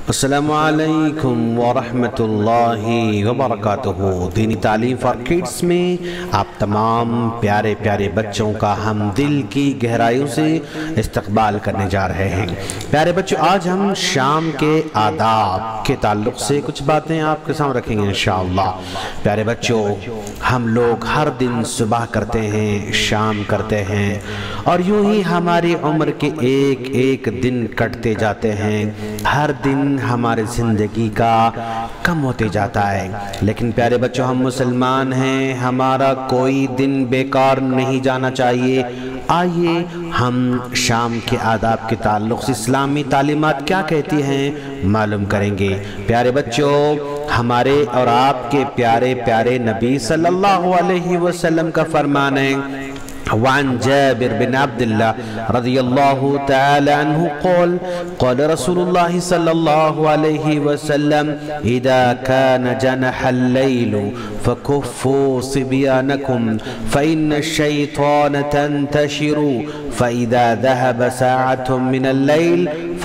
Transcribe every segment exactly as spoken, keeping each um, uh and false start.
अस्सलामु अलैकुम वरहमतुल्लाहि वबरकातुहू। दीनी तालीम फॉर किड्स में आप तमाम प्यारे प्यारे बच्चों का हम दिल की गहराइयों से इस्तकबाल करने जा रहे हैं। प्यारे बच्चों, आज हम शाम के आदाब के ताल्लुक से कुछ बातें आपके सामने रखेंगे इंशाअल्लाह। प्यारे बच्चों, हम लोग हर दिन सुबह करते हैं, शाम करते हैं और यूं ही हमारी उम्र के एक एक दिन कटते जाते हैं। हर दिन हमारे जिंदगी का कम होते जाता है। लेकिन प्यारे बच्चों, हम मुसलमान हैं, हमारा कोई दिन बेकार नहीं जाना चाहिए। आइए हम शाम के आदाब के ताल्लुक से इस्लामी तालीमात क्या कहती हैं मालूम करेंगे। प्यारे बच्चों, हमारे और आपके प्यारे प्यारे नबी सल्लल्लाहु अलैहि वसल्लम का फरमान है, وعن جابر بن عبد الله رضي الله تعالى عنه قال قال رسول الله صلى الله عليه وسلم إذا كان جنح الليل فكفوا صبيانكم فإن الشيطان تنتشر فإذا ذهب ساعة من الليل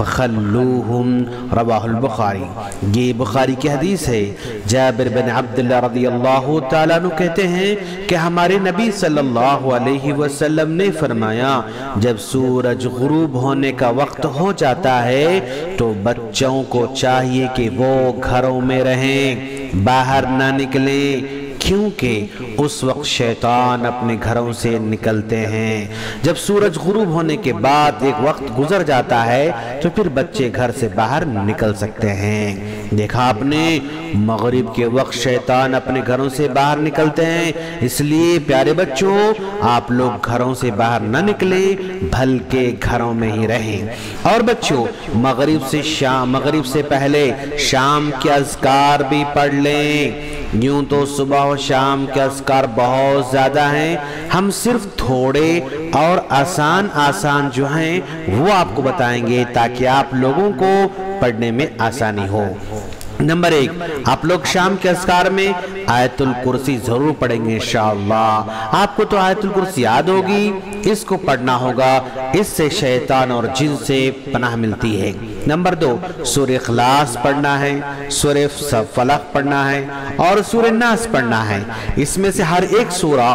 فخلوهم رواہ البخاری۔ یہ بخاری کی حدیث ہے۔ جابر بن عبداللہ رضی اللہ تعالیٰ عنہ کہتے ہیں کہ ہمارے نبی صلی اللہ علیہ وسلم نے فرمایا، جب سورج غروب ہونے کا وقت ہو جاتا ہے تو بچوں کو چاہیے کہ وہ گھروں میں رہیں، باہر نہ نکلیں، کیونکہ اس وقت شیطان اپنے گھروں سے نکلتے ہیں۔ جب سورج غروب ہونے کے بعد ایک وقت گزر جاتا ہے تو پھر بچے گھر سے باہر نکل سکتے ہیں۔ دیکھا آپ نے، مغرب کے وقت شیطان اپنے گھروں سے باہر نکلتے ہیں، اس لیے پیارے بچوں آپ لوگ گھروں سے باہر نہ نکلیں بلکہ گھروں میں ہی رہیں۔ اور بچوں، مغرب سے شام مغرب سے پہلے شام کے اذکار بھی پڑھ لیں۔ یوں تو صبح و شام کے اذکار بہت زیادہ ہیں، ہم صرف تھوڑے اور آسان آسان جو ہیں وہ آپ کو بتائیں گے تاکہ آپ لوگوں کو پڑھنے میں آسانی ہو۔ نمبر ایک، آپ لوگ شام کے اذکار میں آیت الکرسی ضرور پڑھیں گے انشاءاللہ۔ آپ کو تو آیت الکرسی یاد ہوگی، اس کو پڑھنا ہوگا، اس سے شیطان اور جن سے پناہ ملتی ہے۔ نمبر دو، سورہ اخلاص پڑھنا ہے، سورہ فلق پڑھنا ہے اور سورہ ناس پڑھنا ہے۔ اس میں سے ہر ایک سورہ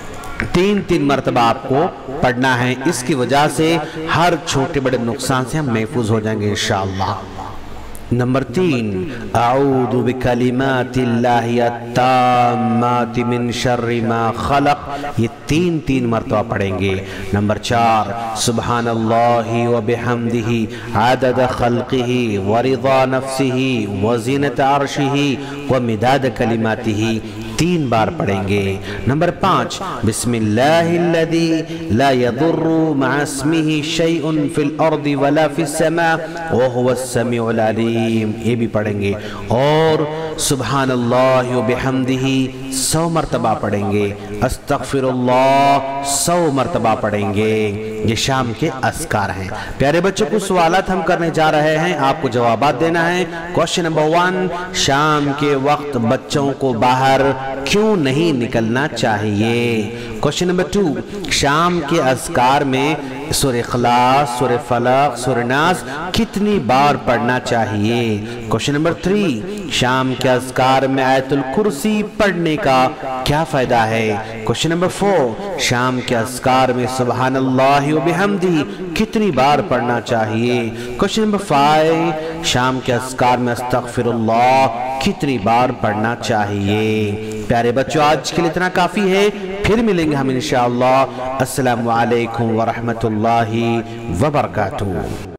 تین تین مرتبہ آپ کو پڑھنا ہے، اس کی وجہ سے ہر چھوٹے بڑے نقصان سے ہم محفوظ ہو جائیں گے انشاءاللہ۔ نمبر تین، اعوذ بکلمات اللہ التامات من شر ما خلق، یہ تین تین مرتبہ پڑھیں گے۔ نمبر چار، سبحان اللہ وبحمدہ عدد خلقہ ورضا نفسہ وزینت عرشہ ومداد کلماتہ، تین بار پڑھیں گے۔ نمبر پانچ، بسم اللہ الذی لا یضر مع اسمہ شیء فی الارض ولا فی السماء وہو السمیع العلیم، یہ بھی پڑھیں گے۔ اور سبحان اللہ وبحمدہ سو مرتبہ پڑھیں گے، استغفر اللہ سو مرتبہ پڑھیں گے۔ یہ شام کے اذکار ہیں۔ پیارے بچوں، کو سوالات ہم کرنے جا رہے ہیں، آپ کو جوابات دینا ہے۔ کوشچن نمبر ون، شام کے وقت بچوں کو باہر کیوں نہیں نکلنا چاہیے؟ کوشچن نمبر ٹو، شام کے اذکار میں سورہ اخلاص، سورہ فلق، سورہ ناس کتنی بار پڑھنا چاہیے؟ کوشچن نمبر تھری، شام کے اذکار میں آیت الکرسی پڑھنے کا کیا فائدہ ہے؟ کوشچن نمبر فور، شام کے اذکار میں سبحان اللہ وبحمدہ کتنی بار پڑھنا چاہیے؟ کوشچن نمبر فائیو، شام کے اذکار میں استغفر اللہ کتنی بار پڑھنا چاہیے؟ پیارے بچوں، آج کے لیے اتنا کافی ہے، پھر ملیں گے ہم انشاءاللہ۔ السلام علیکم ورحمت اللہ وبرکاتہ۔